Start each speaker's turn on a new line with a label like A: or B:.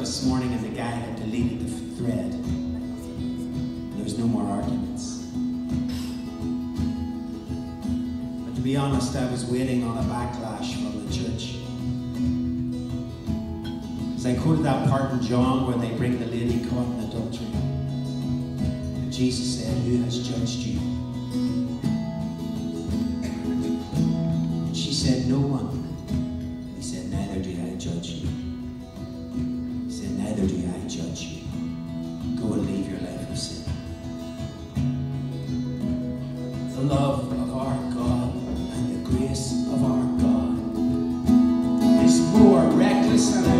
A: this morning and the guy had deleted the thread. There was no more arguments. But to be honest, I was waiting on a backlash from the church. Because I quoted that part in John where they bring the lady caught in adultery. And Jesus said, "Who has judged you?" And she said, "No one." He said, "Neither do I judge you." He said, "Neither do I judge you. Go and leave your life of sin." The love of our God and the grace of our God is more reckless than